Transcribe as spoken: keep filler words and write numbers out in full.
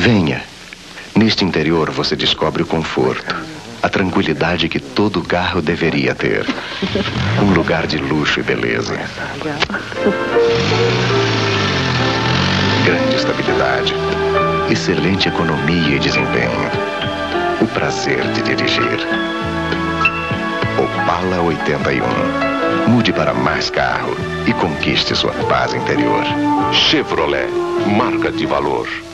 Venha. Neste interior você descobre o conforto, a tranquilidade que todo carro deveria ter. Um lugar de luxo e beleza. Grande estabilidade. Excelente economia e desempenho. O prazer de dirigir. Opala oitenta e um. Mude para mais carro e conquiste sua paz interior. Chevrolet, marca de valor.